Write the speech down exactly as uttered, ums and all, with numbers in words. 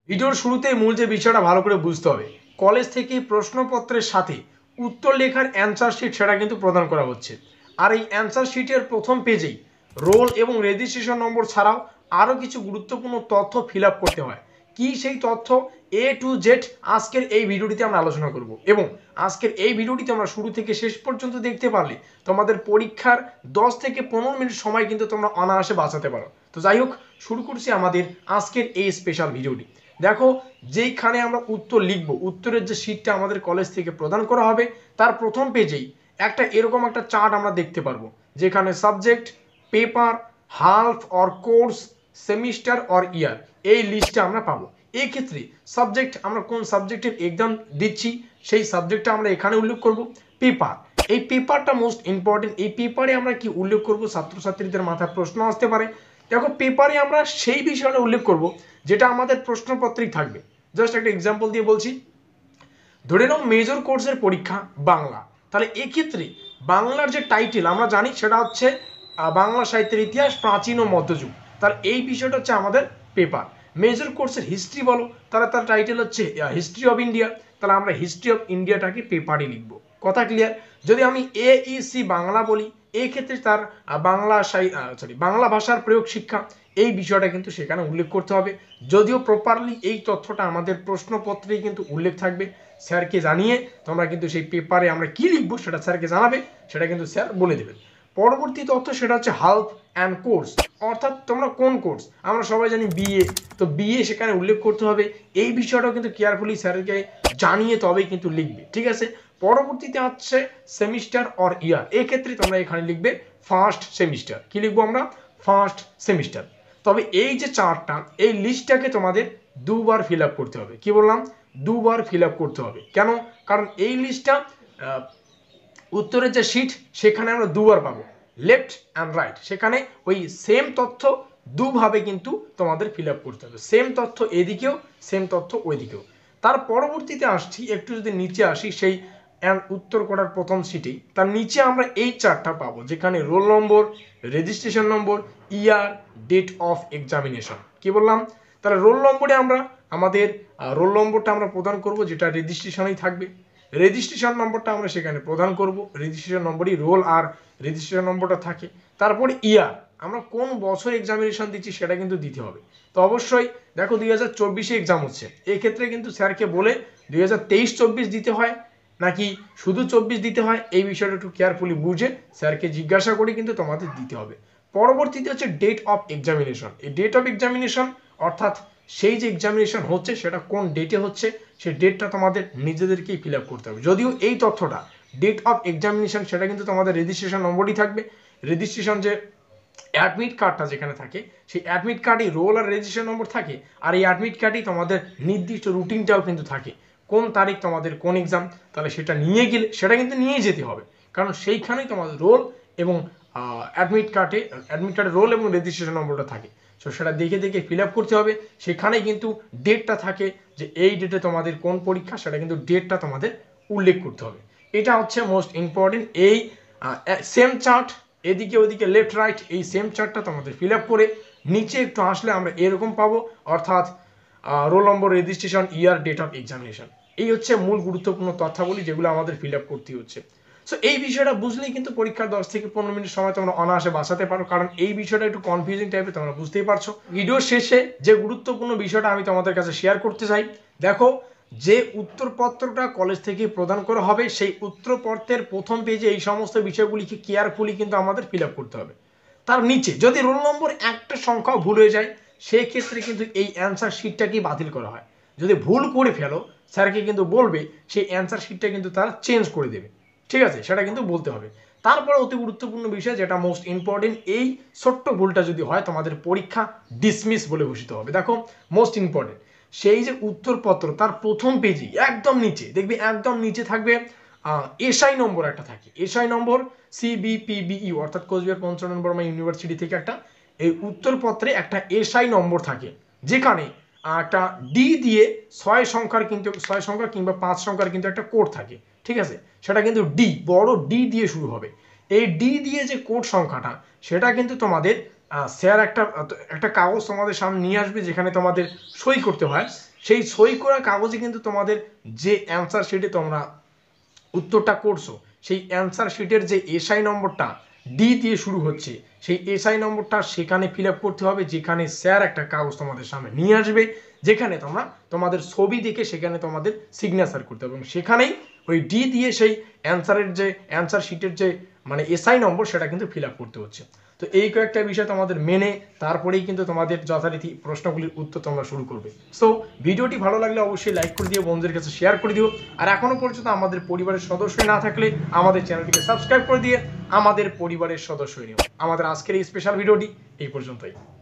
ভিডিওর শুরুতে মূল যে বিষয়টা ভালো করে বুঝতে হবে, কলেজ থেকে প্রশ্নপত্রের সাথে উত্তর লেখার অ্যান্সার শিট সেটা কিন্তু প্রদান করা হচ্ছে। আর এই অ্যান্সার শিটের প্রথম পেজেই রোল এবং রেজিস্ট্রেশন নম্বর ছাড়াও আরও কিছু গুরুত্বপূর্ণ তথ্য ফিল আপ করতে হয়। কি সেই তথ্য এ টু জেড আজকের এই ভিডিওটিতে আমরা আলোচনা করব, এবং আজকের এই ভিডিওটিতে আমরা শুরু থেকে শেষ পর্যন্ত দেখতে পারলে তোমাদের পরীক্ষার দশ থেকে পনেরো মিনিট সময় কিন্তু তোমরা অনায়াসে বাঁচাতে পারো। তো যাই হোক, শুরু করছি আমাদের আজকের এই স্পেশাল ভিডিওটি। দেখো, যেইখানে আমরা উত্তর লিখব, উত্তরের যে শীটটা আমাদের কলেজ থেকে প্রদান করা হবে তার প্রথম পেজেই একটা এরকম একটা চার্ট আমরা দেখতে পারবো, যেখানে subject, paper, half or course, semester or year এই লিস্টটা আমরা পাবো। এই ক্ষেত্রে সাবজেক্ট আমরা কোন সাবজেক্টের এক্সাম দিচ্ছি সেই সাবজেক্টটা আমরা এখানে উল্লেখ করব। পেপার, এই পেপারটা মোস্ট ইম্পর্টেন্ট। এই পেপারে আমরা কি উল্লেখ করব, ছাত্রছাত্রীদের মাথায় প্রশ্ন আসতে পারে। দেখো, পেপারে আমরা সেই বিষয়টা উল্লেখ করব যেটা আমাদের প্রশ্নপত্রেই থাকবে। জাস্ট একটা এক্সাম্পল দিয়ে বলছি, ধরে নাও মেজর কোর্সের পরীক্ষা বাংলা, তাহলে এক্ষেত্রে বাংলার যে টাইটেল আমরা জানি সেটা হচ্ছে বাংলা সাহিত্যের ইতিহাস প্রাচীন ও মধ্যযুগ, তাহলে এই বিষয়টা হচ্ছে আমাদের পেপার। মেজর কোর্সের হিস্ট্রি বলো, তাহলে তার টাইটেল হচ্ছে হিস্ট্রি অফ ইন্ডিয়া, তাহলে আমরা হিস্ট্রি অফ ইন্ডিয়াটাকে পেপারে লিখবো। কথা ক্লিয়ার? যদি আমি এ ই সি বাংলা বলি, এই ক্ষেত্রে তার বাংলা সরি বাংলা ভাষার প্রয়োগ শিক্ষা এই বিষয়টা কিন্তু সেখানে উল্লেখ করতে হবে। যদিও প্রপারলি এই তথ্যটা আমাদের প্রশ্নপত্রেই কিন্তু উল্লেখ থাকবে, স্যারকে জানিয়ে তোমরা কিন্তু সেই পেপারে আমরা কি লিখবো সেটা স্যারকে জানাবে, সেটা কিন্তু স্যার বলে দেবেন। পরবর্তী তথ্য সেটা হচ্ছে হালফ অ্যান্ড কোর্স, অর্থাৎ তোমরা কোন কোর্স। আমরা সবাই জানি বিএ, তো বিএ সেখানে উল্লেখ করতে হবে। এই বিষয়টাও কিন্তু কেয়ারফুলি স্যারকে জানিয়ে তবেই কিন্তু লিখবে, ঠিক আছে। পরবর্তীতে হচ্ছে সেমিস্টার অর ইয়ার, এক্ষেত্রে তোমরা এখানে লিখবে ফার্স্ট সেমিস্টার। কি লিখবো আমরা? First semester. তবে এই যে চার্টটা, এই লিস্টটাকে তোমাদের দুবার ফিল আপ করতে হবে। কি বললাম? দুবার ফিল আপ করতে হবে। কেন? কারণ এই লিস্টটা উত্তরের যে শিট সেখানে আমরা দুবার পাবো, লেফট অ্যান্ড রাইট, সেখানে ওই সেম তথ্য দুভাবে কিন্তু তোমাদের ফিল আপ করতে হবে। সেম তথ্য এদিকেও, সেম তথ্য ওইদিকেও। তার পরবর্তীতে আসছি, একটু যদি নিচে আসি, সেই উত্তর করার প্রথম সিটেই তার নিচে আমরা এই চারটা পাবো, যেখানে roll number, registration number, year, date of examination. কি বললাম? তাহলে রোল নম্বরে আমরা আমাদের রোল নম্বরটা আমরা প্রদান করব, যেটা রেজিস্ট্রেশনেই থাকবে। রেজিস্ট্রেশন নম্বরটা আমরা সেখানে প্রদান করব, রেজিস্ট্রেশন নম্বরই রোল আর রেজিস্ট্রেশন নম্বরটা থাকে। তারপরে ইয়ার, আমরা কোন বছর এক্সামিনেশন দিচ্ছি সেটা কিন্তু দিতে হবে। তো অবশ্যই দেখো, দুই হাজার চব্বিশে এক্সাম হচ্ছে, এক্ষেত্রে কিন্তু স্যারকে বলে দুই হাজার তেইশ চব্বিশ দিতে হয় নাকি শুধু চব্বিশ দিতে হয়, এই বিষয়টা একটু কেয়ারফুলি বুঝে স্যারকে জিজ্ঞাসা করে কিন্তু তোমাদের দিতে হবে। পরবর্তীতে হচ্ছে ডেট অফ এক্সামিনেশন। এই ডেট অফ এক্সামিনেশন অর্থাৎ সেই যে এক্সামিনেশন হচ্ছে সেটা কোন ডেটে হচ্ছে সেই ডেটটা তোমাদের নিজেদেরকেই ফিল আপ করতে হবে। যদিও এই তথ্যটা ডেট অফ এক্সামিনেশন সেটা কিন্তু তোমাদের রেজিস্ট্রেশন নম্বরই থাকবে। রেজিস্ট্রেশন যে অ্যাডমিট কার্ডটা যেখানে থাকে, সেই অ্যাডমিট কার্ডে রোল আর রেজিস্ট্রেশন নম্বর থাকে, আর এই অ্যাডমিট কার্ডেই তোমাদের নির্দিষ্ট রুটিনটাও কিন্তু থাকে, কোন তারিখ তোমাদের কোন এক্সাম। তাহলে সেটা নিয়ে গেলে সেটা কিন্তু নিয়ে যেতে হবে, কারণ সেইখানেই তোমাদের রোল এবং অ্যাডমিট কার্ডে অ্যাডমিট কার্ডে রোল এবং রেজিস্ট্রেশন নম্বরটা থাকে। সো সেটা দেখে দেখে ফিল আপ করতে হবে। সেখানেই কিন্তু ডেটটা থাকে, যে এই ডেটে তোমাদের কোন পরীক্ষা, সেটা কিন্তু ডেটটা তোমাদের উল্লেখ করতে হবে। এটা হচ্ছে মোস্ট ইম্পর্টেন্ট। এই সেম চার্ট এদিকে ওদিকে লেফট রাইট, এই সেম চার্টটা তোমাদের ফিল আপ করে নিচে একটু আসলে আমরা এরকম পাবো, অর্থাৎ roll number, registration, year, date of examination. এই হচ্ছে মূল গুরুত্বপূর্ণ তথ্যাবলী যেগুলো আমাদের ফিল আপ করতে হচ্ছে। সো এই বিষয়টা বুঝলেই কিন্তু পরীক্ষার দশ থেকে পনেরো মিনিট সময় তোমরা অনায়াসে বাঁচাতে পারো, কারণ এই বিষয়টা একটু কনফিউজিং টাইপের, তোমরা বুঝতেই পারছো। ভিডিও শেষে যে গুরুত্বপূর্ণ বিষয়টা আমি তোমাদের কাছে শেয়ার করতে চাই, দেখো, যে উত্তরপত্রটা কলেজ থেকে প্রদান করা হবে সেই উত্তরপত্রের প্রথম পেজে এই সমস্ত বিষয়গুলিকে কেয়ারফুলি কিন্তু আমাদের ফিল আপ করতে হবে। তার নিচে যদি রোল নম্বর একটা সংখ্যাও ভুল হয়ে যায়, সেই ক্ষেত্রে কিন্তু এই অ্যান্সার শিটটাকেই বাতিল করা হয়। যদি ভুল করে ফেলো, স্যারকে কিন্তু বলবে সেই অ্যান্সার শিটটা কিন্তু তারা চেঞ্জ করে দেবে, ঠিক আছে, সেটা কিন্তু বলতে হবে। তারপরে অতি গুরুত্বপূর্ণ বিষয় যেটা মোস্ট ইম্পর্টেন্ট, এই ছোট্ট ভুলটা যদি হয় তোমাদের পরীক্ষা ডিসমিস বলে ঘোষিত হবে। দেখো, মোস্ট ইম্পর্টেন্ট, সেই যে উত্তরপত্র তার প্রথম পেজে একদম নিচে দেখবি, একদম নিচে থাকবে এসআই নম্বর একটা থাকে, এসআই নম্বর সিবিপিবিইউ অর্থাৎ কোচবিহার পঞ্চানন বর্মা ইউনিভার্সিটি থেকে একটা এই উত্তরপত্রে একটা এসআই নম্বর থাকে, যেখানে একটা ডি দিয়ে ছয় সংখ্যার কিন্তু ছয় সংখ্যা কিংবা পাঁচ সংখ্যার কিন্তু একটা কোড থাকে, ঠিক আছে, সেটা কিন্তু ডি, বড় ডি দিয়ে শুরু হবে। এই ডি দিয়ে যে কোড সংখ্যাটা সেটা কিন্তু তোমাদের স্যার একটা একটা কাগজ তোমাদের সামনে নিয়ে আসবে, যেখানে তোমাদের সই করতে হয়। সেই সই করা কাগজে কিন্তু তোমাদের যে অ্যান্সার শিটে তোমরা উত্তরটা করছো সেই অ্যান্সার শিটের যে এসআই নম্বরটা ডি দিয়ে শুরু হচ্ছে সেই এসআই নম্বরটা সেখানে ফিল আপ করতে হবে, যেখানে স্যার একটা কাগজ তোমাদের সামনে নিয়ে আসবে, যেখানে তোমরা তোমাদের ছবি দেখে সেখানে তোমাদের সিগনেচার করতে হবে এবং সেখানেই ওই ডি দিয়ে সেই অ্যান্সারের যে অ্যান্সার শিটের যে মানে এসআই নম্বর সেটা কিন্তু ফিল আপ করতে হচ্ছে। তো এই কয়েকটা বিষয় তোমাদের মেনে তারপরেই কিন্তু তোমাদের যথারীতি প্রশ্নগুলির উত্তর তোমরা শুরু করবে। সো ভিডিওটি ভালো লাগলে অবশ্যই লাইক করে দিও, বন্ধুদের কাছে শেয়ার করে দিও, আর এখনো পর্যন্ত আমাদের পরিবারের সদস্য না থাকলে আমাদের চ্যানেলটিকে সাবস্ক্রাইব করে দিয়ে আমাদের পরিবারের সদস্য হয়ে নিও। আমাদের আজকের এই স্পেশাল ভিডিওটি এই পর্যন্তই।